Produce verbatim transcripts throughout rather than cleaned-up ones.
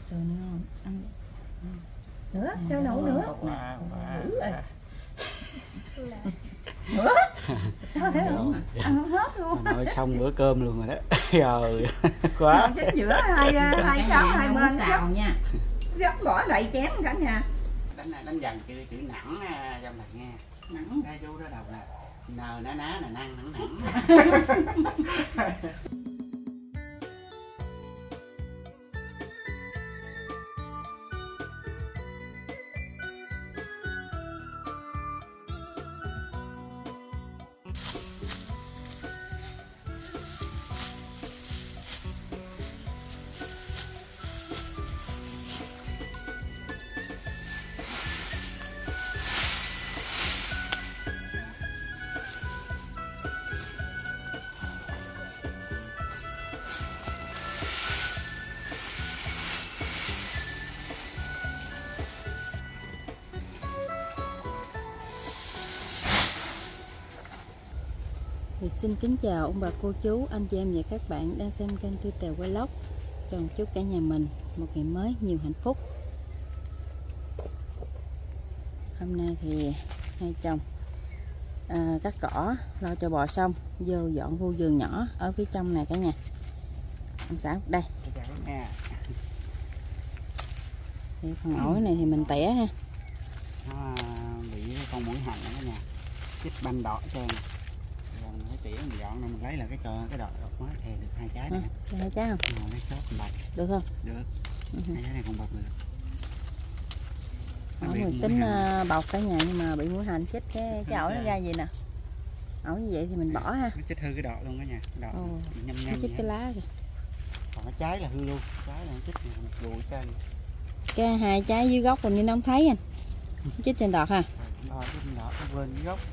sườn ngon ăn nữa cho nấu nữa Wow, wow. nữa thấy không ăn không hết luôn. Nói xong bữa cơm luôn rồi đó. Rồi quá. Chính giữa hai hai cháu hai bên xào nha. dắt bỏ đầy chén cả nhà. Đánh này đánh dần chữ chữ nặng trong này nghe. Nặng Đây chú đó đọc nè. Nờ ná ná là năng nặng nặng. Thì xin kính chào ông bà cô chú, anh chị em và các bạn đang xem kênh Tư Tèo Vlog. Chào chúc cả nhà mình một ngày mới nhiều hạnh phúc. Hôm nay thì hai chồng à, cắt cỏ lo cho bò xong, vô dọn khu vườn nhỏ ở phía trong này cả nhà. Ông xã đây. Thì phần ổi này thì mình tỉa ha. Nó bị con mũi hành đó nha, chích banh đỏ cho tỉa mình dọn này mình lấy là cái cờ cái đọt đọt mới thì được hai trái này. À, hai trái không? Rồi lấy sốt mình bạch. Được không? Được. Uh-huh. Hai trái này còn bật được. Ổi mình tính uh, bọc cả nhà nhưng mà bị mũi hành chích cái cái ổi nó ra gì nè. Ổi như vậy thì mình bỏ ha. Nó chích hư cái đọt luôn cả nhà. Cái đọt. Ồ, nhâm nó nhâm chích cái lá kìa. Còn cái trái là hư luôn. Trái là nó chích này rùi sơn. Cái hai trái dưới gốc mình nó không thấy anh. Chích trên đọt ha. Rồi chích trên đọt nó lên dưới gốc.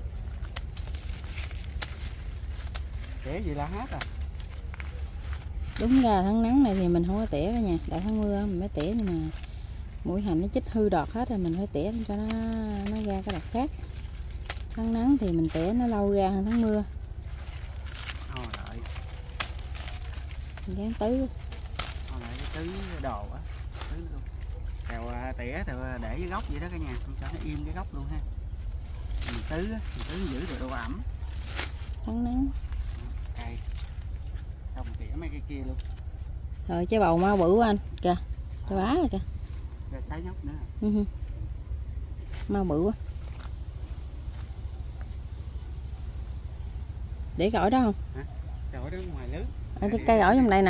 Tỉa gì là hết à. Đúng ra tháng nắng này thì mình không có tỉa cả nhà, đại tháng mưa mình mới tỉa, nhưng mà mũi hành nó chích hư đọt hết rồi mình phải tỉa cho nó nó ra cái đọt khác. Tháng nắng thì mình tỉa nó lâu ra hơn tháng mưa. Thôi đợi. Mình dán tứ. Thôi đợi cái tứ đồ á, tứ luôn. Kèo tỉa thì để dưới gốc vậy đó cả nhà, không cho nó im cái gốc luôn ha. Mình tứ á, mình tứ giữ được độ ẩm. Tháng nắng. Cây. Xong tỉa mấy cái kia luôn. Rồi trái bầu mau bự của anh kìa, trái bá rồi kìa. Rồi trái nhóc nữa. Uh-huh. Mau bự quá. Để cái ổi đó không? Hả? Cái ổi đó ngoài lưới. Ở cái cây ổi trong đây nè.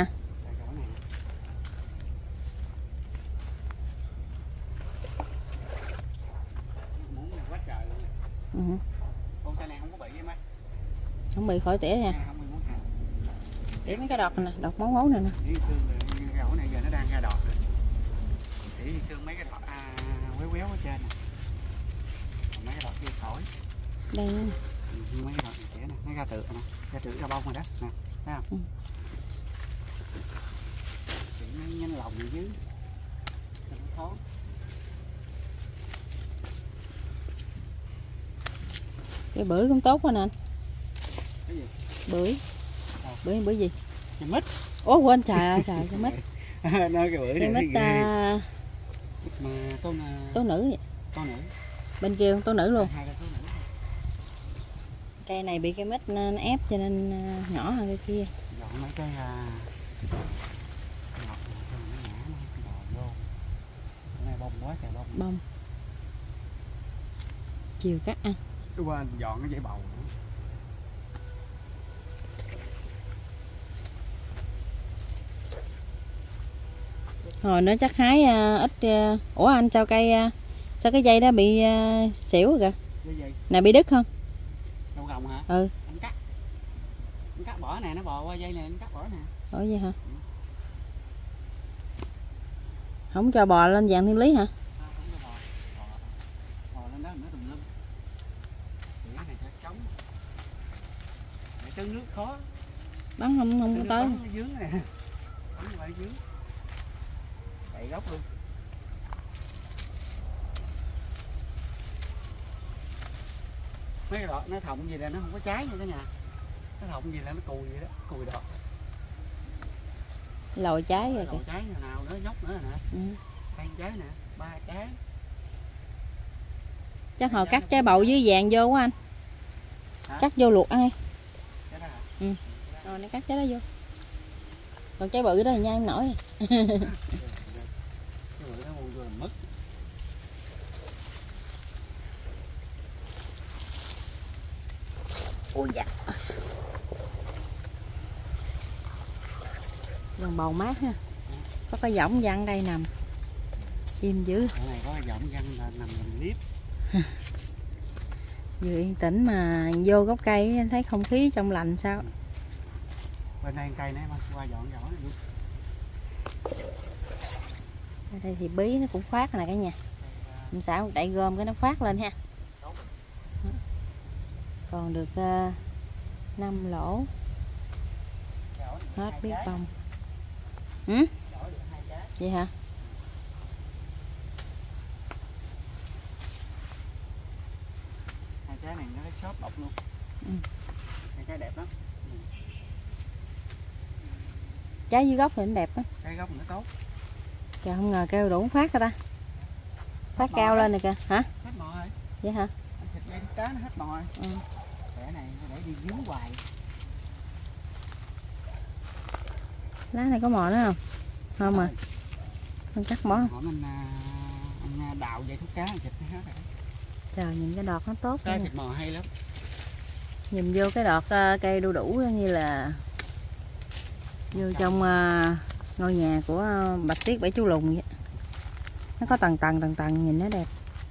Uh-huh. Con xe này không có bị em ơi. Không bị khỏi tỉa nha. Tỉa mấy cái đọt này nè, đọt máu máu này nè. Cái ổi này giờ nó đang ra đọt rồi. Tỉa xương mấy cái đọt à, quéo quéo ở trên nè. Còn mấy cái đọt kia khỏi. Đây nè. Ừ, mấy cái đọt này tỉa nè, nó ra tự nè, ra tự ra bông rồi đó nè, thấy không? Ừ. Tỉa nó nhanh lòng ở dưới. Cho nó thoáng. Cái bưởi cũng tốt quá nè anh. Cái gì? Bưởi. À. Bưởi bưởi gì? Cái mít. Ủa quên trời ơi trời cái mít. Nói cái bưởi cái này mít ta... mà tố tố nữ vậy. Tố nữ. Bên kia tố nữ luôn. Hai cái tố nữ. Cây này bị cái mít nó ép cho nên nhỏ hơn cái kia. Dọn mấy cái uh... ngọt này cho nó nhả nó bò vô. Cái này bông quá trời bông. Bông. Chiều cắt ăn. Đúng rồi, dọn cái dãy bầu nữa. Hồi nó chắc hái uh, ít uh... ủa anh sao cây uh... sao cái dây đó bị uh, xỉu rồi kìa. Cái gì? Nè bị đứt không? Đâu gồng hả? Ừ. Anh cắt. Anh cắt bỏ nè, nó bò qua dây này anh cắt bỏ nè. Ủa vậy hả? Ừ. Không cho bò lên dạng thiên lý hả? Không, không cho bò. Bò, bò lên đó nữa tùm lum. Tỉa này cho trống. Để trứng nước khó. Bắn không không có tới. Bắn nó dướng nè. Bắn lại dướng. Đậy gốc luôn. Mấy cái đọt nó thọng gì là nó không có trái như cái nhà. Nó thọng gì là nó cùi vậy đó, cùi đọt. Lồi trái rồi kìa. Lồi trái nào nữa, nhóc nữa nè. Ừ. Hai trái nè, ba trái. Chắc hồi cắt trái bầu với vàng vô quá anh. Hả? Cắt vô luộc ăn đi. Trái đó hả? Ừ. Rồi nó cắt trái đó vô. Còn trái bự đó thì nha em nổi. Cái bự đó mua vô làm mất. Ôi dạ. Gần bầu mát ha. Có cái võng văng đây nằm. Im dữ. Cái này có cái võng văng là nằm gần liếp. Vừa yên tĩnh mà vô gốc cây thấy không khí trong lành sao. Bên đây cây này mà qua dọn dọn này luôn. Ở đây thì bí nó cũng phát nè cả nhà. Làm sao đậy gom cái nó phát lên ha. Còn được uh, năm lỗ. Hết biết bông. Ừ? Vậy hả? Hai trái này nó cái shop bọc luôn. Ừ. Hai trái đẹp lắm. Ừ. Trái dưới gốc thì nó đẹp á. Cái gốc nó tốt. Trời không ngờ kêu đủ phát rồi ta. Phát cao lên rồi kìa. Hả? Hết mò rồi. Vậy hả? Anh xịt dây cá nó hết mò rồi. Ừ. Cái này để đi dướng hoài. Lá này có mò nữa không? Không à. Không chắc mỏ. Hỏi mình anh đào dây thuốc cá anh xịt nó hết rồi. Trời nhìn cái đọt nó tốt. Cái xịt mò hay lắm. Nhìn vô cái đọt uh, cây đu đủ như là vô trong uh, ngôi nhà của uh, Bạch Tuyết Bảy Chú Lùn vậy. Nó có tầng tầng tầng tầng nhìn nó đẹp.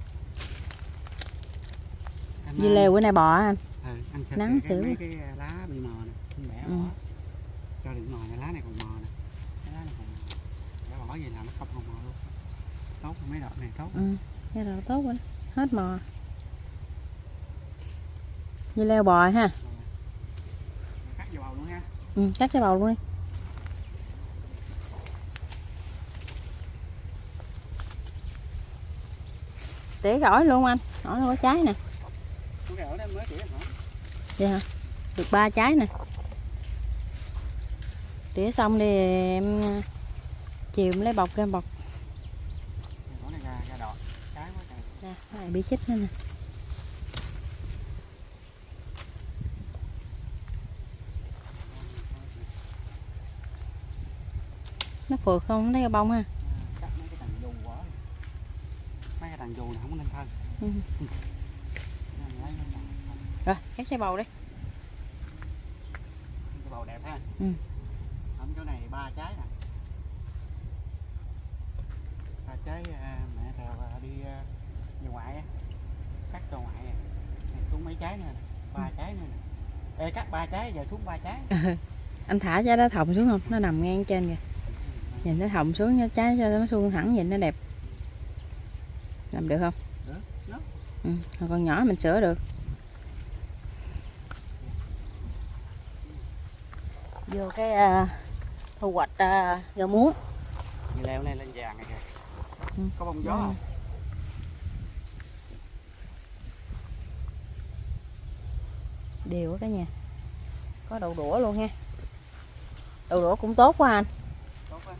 Anh Dưa leo bữa nay bò anh. Ừ, anh xịt Nắng cái, xỉu. mấy cái lá bị mò nè, anh bẻ Ừ. bỏ. Cho đừng mò này, lá này còn mò nè. Cái lá này còn mò. Để bỏ gì làm nó không còn mò luôn. Tốt mấy đọt này tốt. Ừ, cái đọt tốt quá. Hết mò. Dưa leo bò ha. Cắt vô bầu luôn ha. Ừ, cắt cái bầu luôn đi. Tỉa gỏi luôn anh, gỏi nó có trái nè. Cái ở đây mới tỉa hả? Vậy hả? Được ba trái nè. Tỉa xong đi em chiều em lấy bọc ra bọc. Cái này ra, ra đọt, trái quá trời. Nè, cái này bị chích nữa nè. Nó phượt không, nó ra bông ha. Cắt mấy cái tầng dù quá. Mấy cái tầng dù này không có nên thân. Ừ. Nên lấy mấy tầng. Rồi, cắt trái bầu đi. Cái bầu đẹp ha. Ừ. Ở chỗ này ba trái nè. Ba trái à, mẹ theo đi à, về ngoại á. Cắt cho ngoại nè. Xuống mấy trái nữa nè. Ba ừ. trái nữa nè. Ê, cắt ba trái giờ xuống ba trái. Ừ. Anh thả trái đó thòng xuống không? Nó nằm ngang trên kìa. Nhìn nó thòng xuống nó trái cho nó suông thẳng nhìn nó đẹp. Làm được không? Được. Được. Ừ. Còn nhỏ mình sửa được. Vô cái uh, thu hoạch uh, rau muống. Dưa leo này lên vàng này kìa. Ừ. Có bông gió Ừ. không? Đều á cả nhà. Có đậu đũa luôn ha. Đậu đũa cũng tốt quá anh. Tốt quá.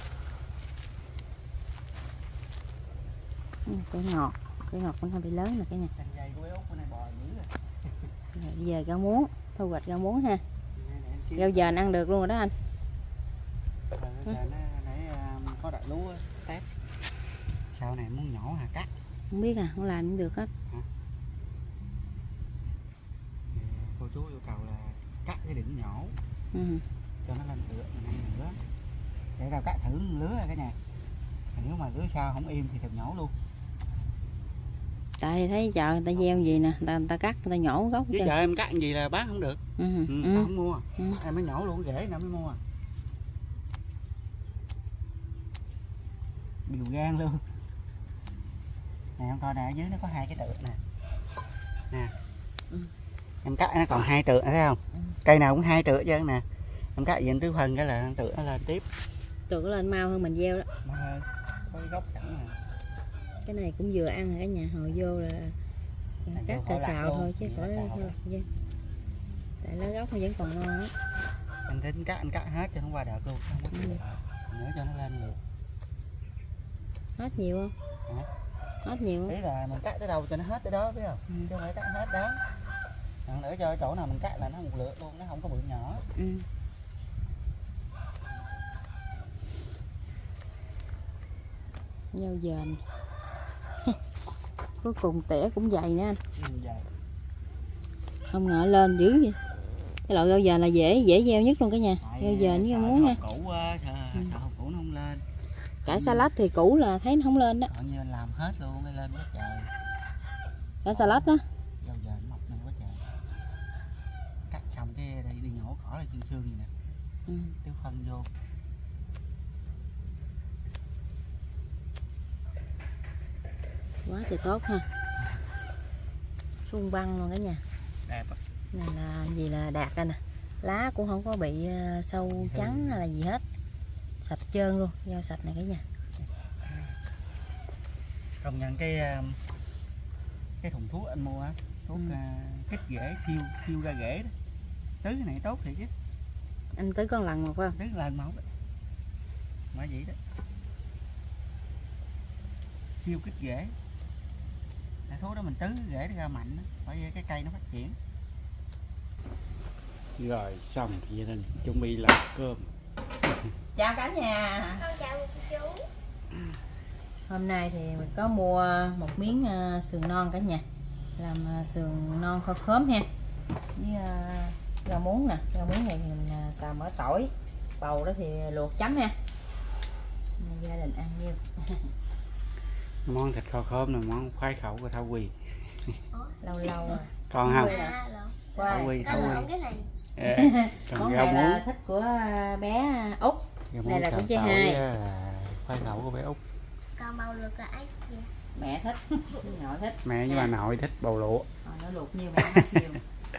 Ừ, cái ngọt, cái ngọt cũng hơi bị lớn nè cả nhà. Cành dây của bé Út bữa nay bò dữ rồi. Rồi, bây giờ rau muống, thu hoạch rau muống ha. Này, này, anh kiếm. Rau dền ăn được luôn rồi đó anh. Ờ, giờ nó để uh, có đợt lúa tép. Sau này muốn nhỏ hả cắt. Không biết à, không làm cũng được hết. Hả? Thì cô chú yêu cầu là cắt cái đỉnh nhỏ Ừ. cho nó lên tựa năm nữa. Để tao cắt thử lứa rồi cả nhà. Nếu mà lứa sau không im thì thật nhổ luôn. Tại thấy chợ người ta gieo gì nè, người ta, người ta cắt, người ta nhổ gốc. Với chợ em cắt gì là bán không được. Ừ. Ừ, Ừ. tao không mua. Ừ. Em mới nhổ luôn rễ nào mới mua. Điều gan luôn. Nè em coi nè, ở dưới nó có hai cái tựa nè. Nè. Ừ. Em cắt nó còn hai tựa thấy không? Ừ. Cây nào cũng hai tựa chứ nè. Em cắt gì tứ phần cái là tựa nó lên tiếp. Tựa nó lên mau hơn mình gieo đó. Mau hơn. Có cái gốc sẵn nè. Cái này cũng vừa ăn rồi cả nhà, hồi vô là Này cắt vô cà khỏi lạc xào luôn. thôi chứ Vậy khỏi là xào thôi. Tại lá gốc nó vẫn còn non á. Anh tính cắt anh cắt hết cho nó qua đợt luôn, không có chịu nữa cho nó lên được. Hết nhiều không? Hả? Hết nhiều không? Ý là mình cắt tới đâu cho nó hết tới đó biết không? Ừ. Chứ không phải cắt hết đó. Còn nữa cho chỗ nào mình cắt là nó một lượt luôn, nó không có bự nhỏ. Ừ. Nhau dền. Cuối cùng tỉa cũng dày nữa anh. Ừ, dày. Không ngờ lên dữ vậy. Cái loại rau dền là dễ dễ gieo nhất luôn cả nhà. Rau dền với rau muống nha. Củ quá, sợ, ừ. sợ củ nó không lên. Cả salad thì củ là thấy nó không lên đó. Còn như anh làm hết luôn mới lên quá trời. Cả salad á. Rau dền mọc lên quá trời. Cắt xong cái đây đi nhổ cỏ là xương xương vậy nè. Ừ. Tiêu phân vô. Quá trời tốt ha. Xuân băng luôn cả nhà. Đẹp á. Này là gì là đạt anh nè. Lá cũng không có bị sâu trắng hay là gì hết. Sạch trơn luôn, rau sạch này cả nhà. Công nhận cái cái thùng thuốc anh mua á, thuốc ừ. uh, kích rễ, thiêu thiêu ra rễ đó. Tứ cái này tốt thiệt chứ. Anh tứ con lần một phải không? Tứ lần một đó. Mà vậy đó. Siêu kích rễ. Thuốc đó mình tứ rễ ra mạnh đó, phải cái cây nó phát triển. Rồi xong thì gia đình chuẩn bị làm cơm. Chào cả nhà. Con chào chú. Hôm nay thì mình có mua một miếng uh, sườn non cả nhà. Làm uh, sườn non kho khóm ha. Với uh, rau muống nè, rau muống này thì mình uh, xào mỡ tỏi. Bầu đó thì luộc chấm ha. Gia đình ăn nhiêu. Món thịt kho khóm là món khoái khẩu của Thảo Quỳ. Lâu lâu rồi. Còn không? Thảo Quỳ, Thảo Quỳ. Cái này. À, món này là thích của bé Út. Này là của chị Hai. Khoái khẩu của bé Út. Còn bầu luộc là ai? Mẹ thích, nội thích. Mẹ với bà nội thích bầu lụa. Ờ, nó luộc nhiều mẹ thích nhiều.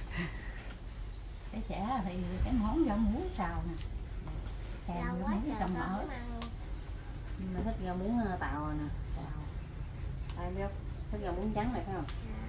Cái trẻ thì cái món rau muống xào nè. Thèm rau muống xào mỡ. Nhưng mà thích rau muống tàu nè, xào. Ai biết thích rau muống trắng này phải không?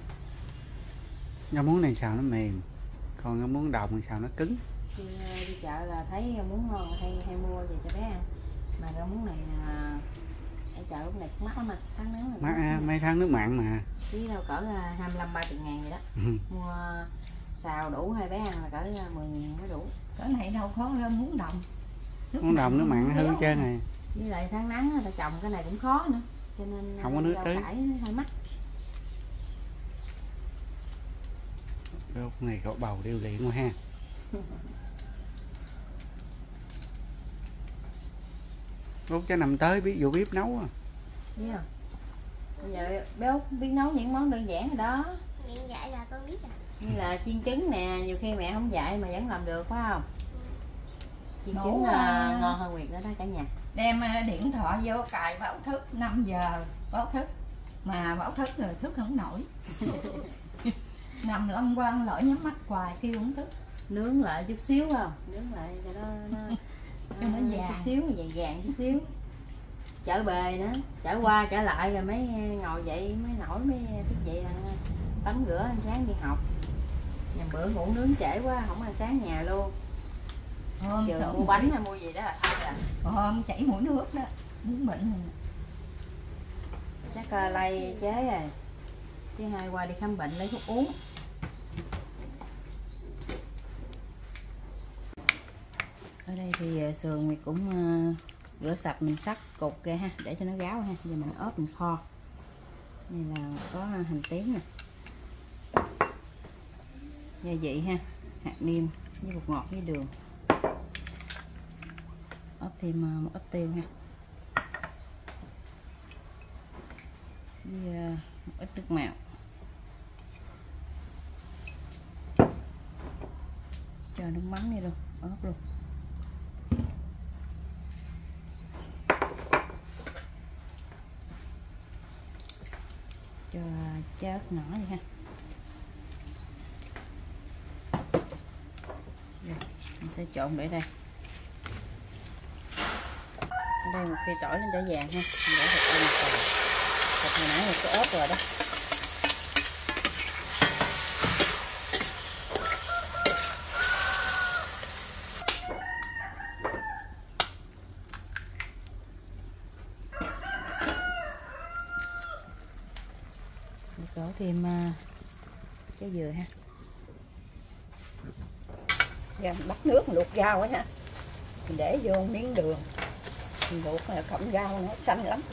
Rau muống này xào nó mềm, còn rau muống đồng thì xào nó cứng. Đi, đi chợ là thấy rau muống ngon hay hay mua về cho bé ăn. Mà rau muống này ở chợ lúc này cũng mắc lắm mà tháng nắng mắc à, mấy tháng nước mặn mà. Chứ đâu cỡ hai mươi lăm ba mươi ngàn vậy đó. Ừ. Mua xào đủ hai bé ăn là cỡ mười ngàn mới đủ. Cỡ này đâu có rau muống đồng. Nước muống đồng nước mặn hư trơn này. Với lại tháng nắng ta trồng cái này cũng khó nữa. Cho nên không có nước tưới. Hơi mắc. Lúc này cậu bầu điêu luyện quá ha. Út cho nằm tới biết vụ bếp nấu à. Biết không? Bây giờ bé Út biết nấu những món đơn giản rồi đó. Mẹ dạy là con biết à. Như là chiên trứng nè, nhiều khi mẹ không dạy mà vẫn làm được phải không? Chiên Nấu trứng à... ngon hơn Nguyệt nữa đó cả nhà. Đem điện thoại vô cài báo thức năm giờ báo thức. Mà báo thức rồi thức không nổi. Nằm lăn quăng lỡ nhắm mắt hoài kêu không thức. Nướng lại chút xíu không? Nướng lại cho nó nó, cho nó vàng chút xíu, vàng vàng chút xíu. Chở bề nữa, chở qua chở lại rồi mới ngồi dậy mới nổi mới thức dậy là tắm rửa ăn sáng đi học. Nhầm bữa ngủ nướng trễ quá không ăn sáng nhà luôn. Hôm giờ mua bánh hay mua gì đó à? Hôm chảy mũi nước đó, muốn bệnh rồi. Chắc uh, lay chế rồi. Chứ Hai qua đi khám bệnh lấy thuốc uống. Ở đây thì sườn mình cũng uh, rửa sạch mình sắc cột ra ha, để cho nó ráo ha. Giờ mình ốp mình kho. Này là có hành tím nè, gia vị ha, hạt nêm với bột ngọt với đường. Ốp thêm uh, một ít tiêu ha, với uh, một ít nước mạo. Cho nước mắm đi luôn, ốp luôn. Cho chớt nhỏ đi ha. Rồi, mình sẽ trộn để đây. Ở đây một cây tỏi lên để vàng ha. Mình để thịt đây một phần. Thịt hồi nãy mình có ốp rồi đó. đổ thêm uh, trái dừa ha. Giờ mình bắt nước mình luộc rau ấy ha, mình để vô miếng đường mình luộc là cộng rau nó xanh lắm.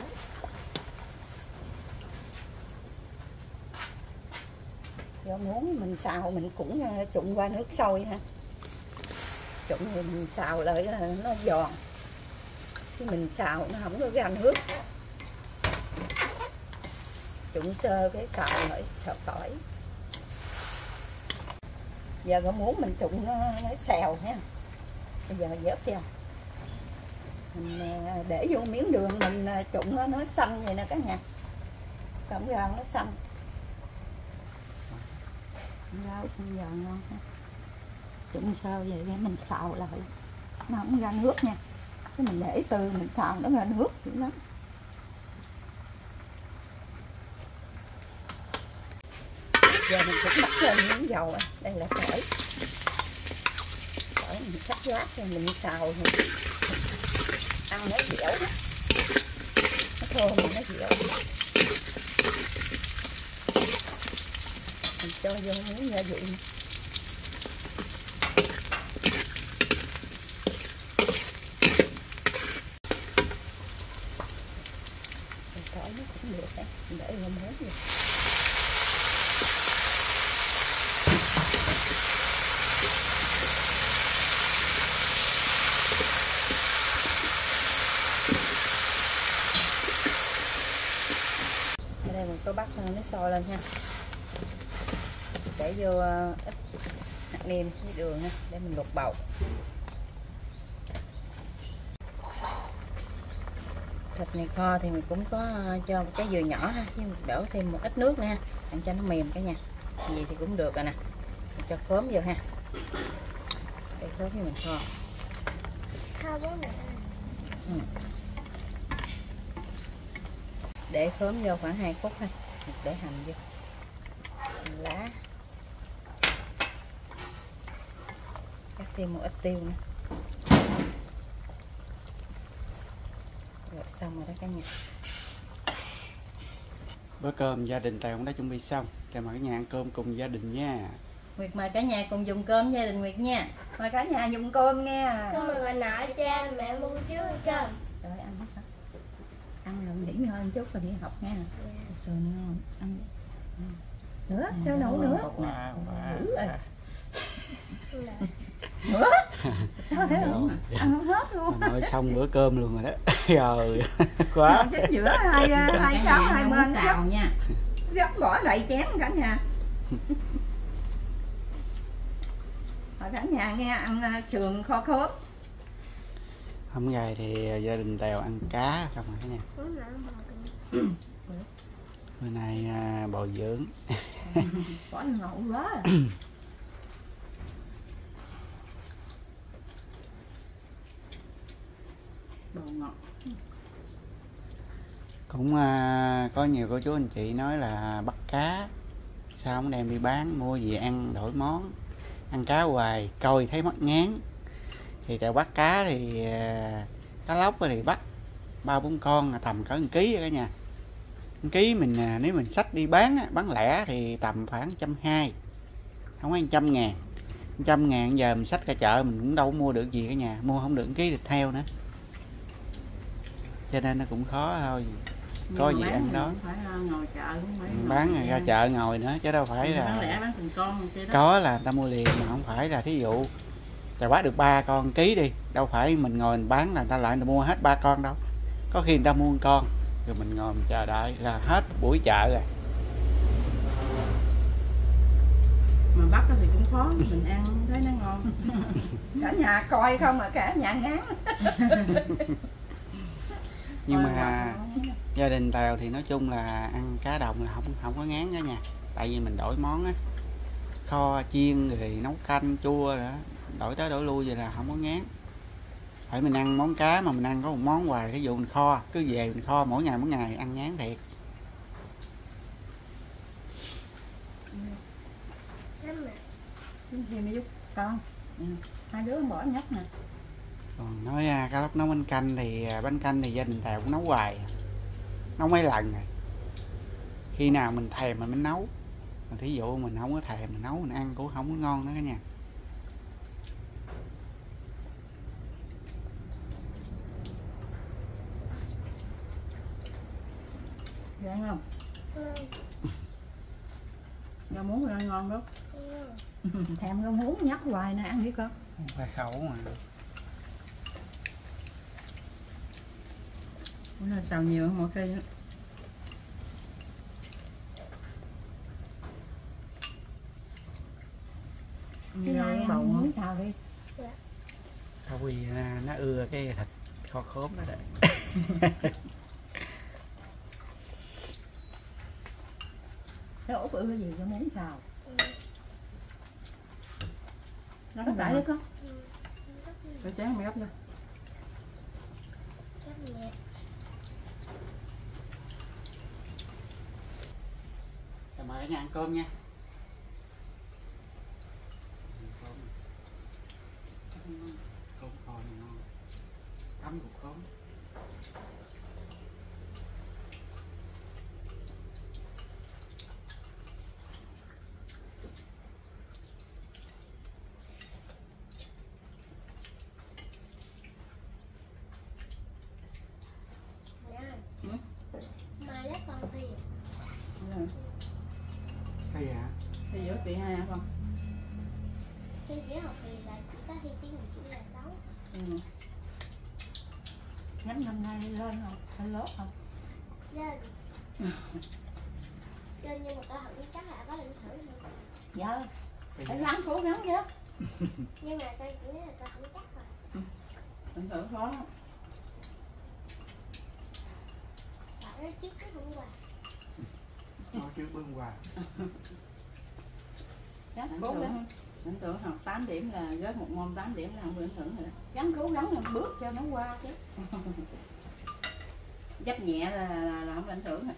Rau muống mình xào mình cũng trụng qua nước sôi ha, trụng rồi mình xào lại là nó giòn, chứ mình xào nó không có ra nước. Trụng sơ cái xào lại xào tỏi. Giờ có muốn mình trụng nó, nó xèo ha, bây giờ vớt ra mình để vô miếng đường mình trụng nó nó xanh vậy nè cả nhà, cảm rau nó xanh, rau xanh giòn ngon ha. Trụng sơ vậy để mình xào lại nó không ra nước nha, cái mình để từ mình xào nó ra nước dữ lắm. Giờ mình cũng bắt lên miếng dầu, đây là tỏi, tỏi mình cắt lát rồi mình xào mình ăn nó dẻo đó, nó thơm mà nó dẻo. Mình cho vô miếng gia vị, tỏi nó cũng được đấy, mình để vô muỗng vậy. Mình có bắt nó sôi lên ha, để vô ít hạt nêm với đường ha, để mình luộc bầu. Thịt này kho thì mình cũng có cho một cái dừa nhỏ ha, chứ mình đổ thêm một ít nước nữa ha, ăn cho nó mềm cả nhà. Gì thì cũng được rồi nè, mình cho khóm vô ha, để khóm với mình kho. Kho bố mẹ. Ừ. Để khóm vô khoảng hai phút thôi, để hành vô, hành lá, cắt thêm một ít tiêu nữa, rồi xong rồi đó cả nhà. Bữa cơm gia đình Tèo cũng đã chuẩn bị xong, chào mời cả nhà ăn cơm cùng gia đình nha. Nguyệt mời cả nhà cùng dùng cơm gia đình Nguyệt nha. Mời cả nhà dùng cơm nha. Cảm ơn bà nội, cha, mẹ, mua chú ăn cơm. Rồi ăn hết hả? Ăn rồi nghỉ ngơi một chút rồi đi học nha. Rồi ngon, ăn nữa, cho nấu nữa. Wow, wow. Dữ rồi. Nữa. Rồi. Ăn không hết luôn. Rồi xong bữa cơm luôn rồi đó. Rồi quá. Chính giữa hai hai cháu hai bên xào nha. Gấp bỏ đầy chén cả nhà. Rồi cả nhà nghe ăn sườn kho khóm. Hôm nay thì gia đình Tèo ăn cá không rồi cả nhà. Bữa nay à, bồi dưỡng. Bỏ ngộ quá à. Đồ ngọt. Cũng à, có nhiều cô chú anh chị nói là bắt cá sao không đem đi bán, mua gì ăn đổi món, ăn cá hoài coi thấy mất ngán. Thì Tèo bắt cá thì à, cá lóc thì bắt ba bốn con là tầm cỡ một ký rồi cả nhà. Một ký mình à, nếu mình xách đi bán bán lẻ thì tầm khoảng trăm hai, không có trăm ngàn. Trăm ngàn giờ mình xách ra chợ mình cũng đâu có mua được gì cả nhà, mua không được một ký thịt heo nữa, cho nên nó cũng khó thôi. Có gì ăn đó, phải ngồi chợ, không phải bán ngồi ra chợ ngồi nữa chứ đâu phải là bán lẻ bán từng con đó. Có là người ta mua liền mà không phải là thí dụ Chà bắt được ba con ký đi, đâu phải mình ngồi mình bán là người ta lại người ta mua hết ba con đâu. Có khi người ta mua một con rồi mình ngồi mình chờ đợi là hết buổi chợ rồi. Mà bắt thì cũng khó, mình ăn thấy nó ngon. Cả nhà coi không mà cả nhà ngán. Nhưng mà gia đình Tèo thì nói chung là ăn cá đồng là không không có ngán cả nhà. Tại vì mình đổi món á, kho chiên rồi nấu canh chua rồi đó, đổi tới đổi lui vậy là không có ngán. Phải mình ăn món cá mà mình ăn có một món hoài, ví dụ mình kho cứ về mình kho mỗi ngày mỗi ngày ăn ngán thiệt. Gì mà giúp con, ừ. Hai đứa bỏ nhắc nè. Còn nói à, cá lóc nấu bánh canh thì bánh canh thì gia đình Tèo cũng nấu hoài, nấu mấy lần rồi. khi nào mình thèm mình mới nấu, mà thí dụ mình không có thèm mình nấu mình ăn cũng không có ngon nữa cả nhà. Ăn không? Ừ. Rau muống ăn ngon đó. Ừ. Thèm rau muống nhắc hoài nè, ăn đi con. Phải khẩu mà. Bữa nay xào nhiều hơn mọi khi đó. Thứ hai ăn bầu muống xào đi. Tao vì nó ưa cái thịt kho khóm đó đấy. Cái ổ ưa gì cho muống xào. Nó Có tại đấy con. Ừ. cái chén mày ấp vô. Chắc nhẹ. Chào mời cả nhà ăn cơm nha. Cơm kho này ngon, thấm cục khóm. Nha. Ừ. Mai lớp con thi. Cái gì hả? Thì giữa chị hai hả con? Thi chỉ học thì là chỉ có thi tiếng chỉ là sáu. Ừ. Ngắn năm nay lên không? Hay lớp không? Lên. Lên nhưng mà tao không chắc là có lên thử nữa. Dạ. Cái Phải gì? gắng cố gắng chứ. Nhưng mà tao chỉ nói là tao không chắc rồi. Thử thử khó. Bảo nó chiếc cái hôm qua. Nói trước bưng quà. Chắc Cố cố gắng. gắng. Ảnh tưởng học tám điểm là rớt một môn tám điểm là không bị ảnh hưởng rồi đó. Gắng cố gắng là bước cho nó qua chứ. Dấp nhẹ là, là, là không bị ảnh hưởng.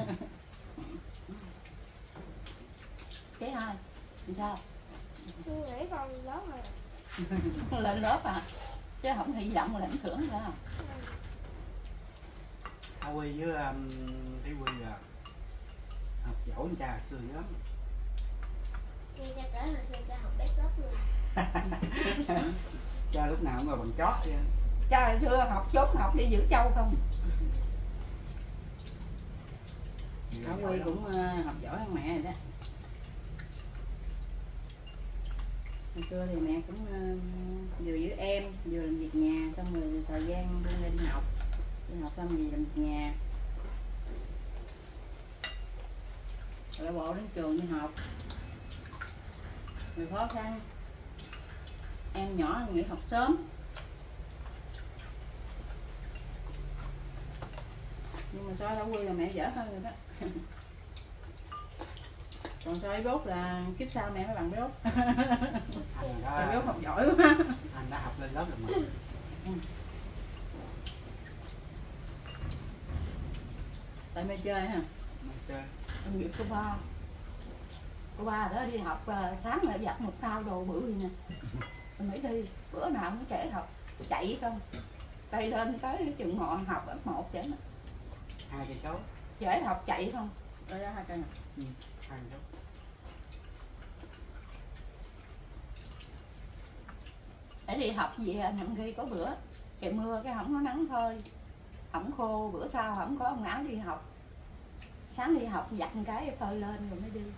Cái hai. Thì sao? Tôi nghĩ con lớn rồi. Lên lớp à. Chứ không hy vọng là ảnh hưởng ra. Tao Quy với um, Thí Quy là học giỏi con cha hồi xưa dữ lắm. Nhưng cha kể hồi xưa cha học best lớp luôn. Cha lúc nào cũng ngồi bằng chót vậy. Cha hồi xưa học chốt học đi giữ châu không? Thảo Quy cũng uh, học giỏi hơn mẹ rồi đó. Hồi xưa thì mẹ cũng uh, vừa giữ em, vừa làm việc nhà, xong rồi thời gian đưa ra đi học. Đi học xong thì làm việc nhà. Rồi bộ đến trường đi học. Rồi khó khăn. Em nhỏ nghỉ học sớm. Nhưng mà so với Thảo Quy là mẹ dở hơn rồi đó. Còn so với Bốt là kiếp sau mẹ mới bằng Bốt. Anh Tại Bốt đã, học giỏi quá. anh đã học lên lớp rồi mà. Tại mẹ chơi hả? Mà chơi. Em nghiệp cô ba. Cô ba đó đi học sáng là giặt một thao đồ bự gì nè. Em nghĩ đi, bữa nào cũng trẻ học, chạy không. Tay lên tới trường họ học ở một chẳng. Hai cây số. Trẻ học chạy không. Rồi đó hai cây. Ừ, hai cây số. Để đi học về nhậm khi có bữa trời mưa cái không có nắng thôi, không khô, bữa sau không có ông áo đi học, sáng đi học giặt một cái phơi lên rồi mới đi.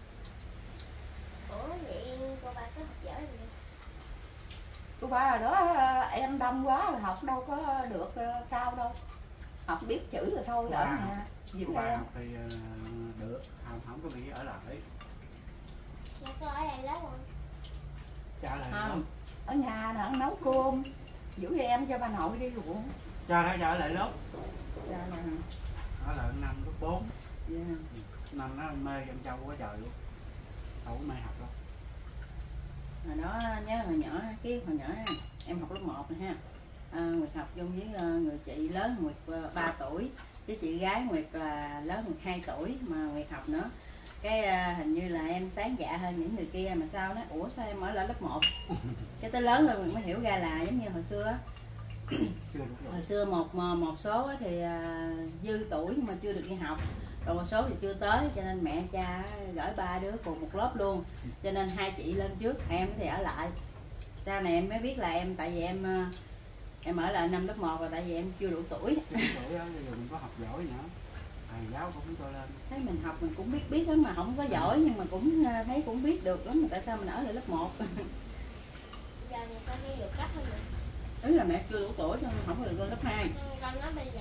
Ủa vậy cô ba có học giỏi rồi. Cô ba rồi đó em đông quá rồi học đâu có được cao đâu, học biết chữ rồi thôi ở nhà giữ Cô ba em. học thì uh, được, không, không có bị ở lại. Mà cô ở đây lớp không? Cha lại Không. lớp. Ở nhà là nấu cơm giữ em cho bà nội đi ruộng. Cha đã cho ở lại lớp. Ra là Ở lại năm lớp bốn. yeah. Năm nó mê em Châu quá trời luôn. Đâu có mê học đâu. Hồi đó nhớ hồi nhỏ, cái hồi nhỏ em học lớp một này ha. À, Nguyệt học chung với người chị lớn Nguyệt ba tuổi, với chị gái Nguyệt là lớn Nguyệt hai tuổi mà Nguyệt học nữa. Cái uh, hình như là em sáng dạ hơn những người kia mà sao đó, ủa sao em ở lại lớp một. Cái tới lớn rồi mình mới hiểu ra là giống như hồi xưa á. Chưa được rồi. Hồi xưa một một số thì uh, dư tuổi nhưng mà chưa được đi học, còn một số thì chưa tới, cho nên mẹ cha gửi ba đứa cùng một lớp luôn, cho nên hai chị lên trước, em thì ở lại. Sau này em mới biết là em, tại vì em em ở lại năm lớp một rồi, tại vì em chưa đủ tuổi. Chưa đủ tuổi đó, bây giờ mình có học giỏi nữa, thầy giáo cũng cho lên. Thấy mình học mình cũng biết biết lắm, mà không có giỏi nhưng mà cũng thấy cũng biết được lắm, mà tại sao mình ở lại lớp một? Giờ người ta đi được cấp hơn mình. Đúng là mẹ chưa đủ tuổi cho nên không có được lên lớp hai. Ừ, con nói bây giờ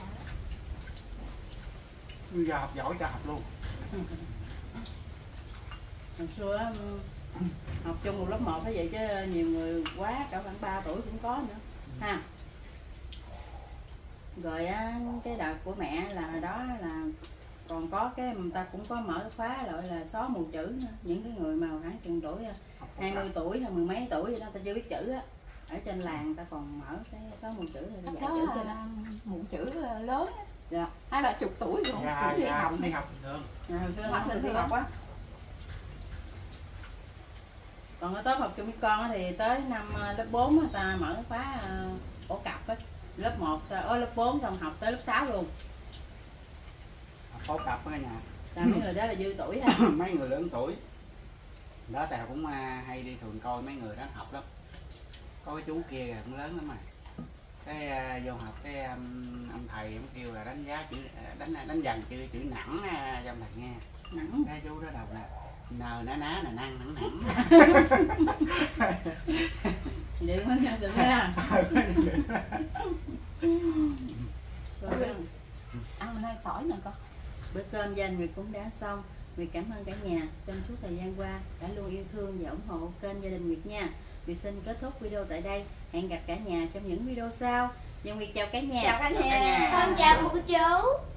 Bây giờ học giỏi cho học luôn. Hồi xưa á, học chung một lớp một phải vậy, chứ nhiều người quá cả khoảng ba tuổi cũng có nữa ha. Rồi á, cái đợt của mẹ là hồi đó là còn có cái người ta cũng có mở khóa gọi là xóa mù chữ nữa. Những cái người mà khoảng chừng tuổi hai mươi tuổi hay mười mấy tuổi vậy đó, ta chưa biết chữ á, ở trên làng ta còn mở cái xóa mù chữ để dạy chữ cho nó mụ chữ lớn á. Dạ. Hai ba chục tuổi rồi Dạ, đi dạ, học đi học bình thường. Rồi, hồi xưa Học học bình mình đi thường. học á. Còn ở top học chung với con á thì tới năm lớp bốn á, ta mở khóa phổ cập á, lớp một ở lớp bốn xong học tới lớp sáu luôn. Học phổ cập ở nhà. Là mấy người đó là dư tuổi ha. Mấy người lớn tuổi đó, Tèo cũng hay đi thường coi mấy người đó học lắm. Có cái chú kia cũng lớn lắm mà, cái uh, vô học cái um, ông thầy ông kêu là đánh giá chữ đánh đánh dần chữ chữ nặng uh, cho ông thầy nghe. Nặng. Cái chú đó đọc là nờ ná ná là năng nặng nặng. Vậy mới nghe được ha. Rồi, ăn mình hơi tỏi nè con. bữa cơm gia đình Nguyệt cũng đã xong. Nguyệt cảm ơn cả nhà trong suốt thời gian qua đã luôn yêu thương và ủng hộ kênh gia đình Nguyệt nha. Nguyệt xin kết thúc video tại đây. Hẹn gặp cả nhà trong những video sau. Và Nguyệt chào cả nhà. Chào cả nhà. con chào cô chú.